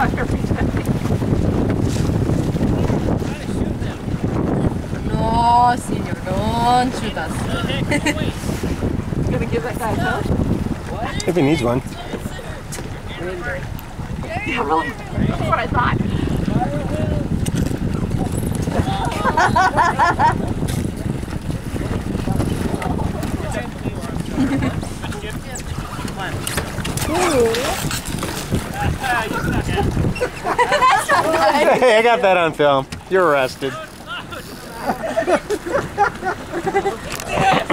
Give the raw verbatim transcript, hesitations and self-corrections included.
No, senor, don't shoot us. You gonna give that guy a toast? If he needs one. Yeah, really? That's what I thought. Hey, I got that on film. You're arrested.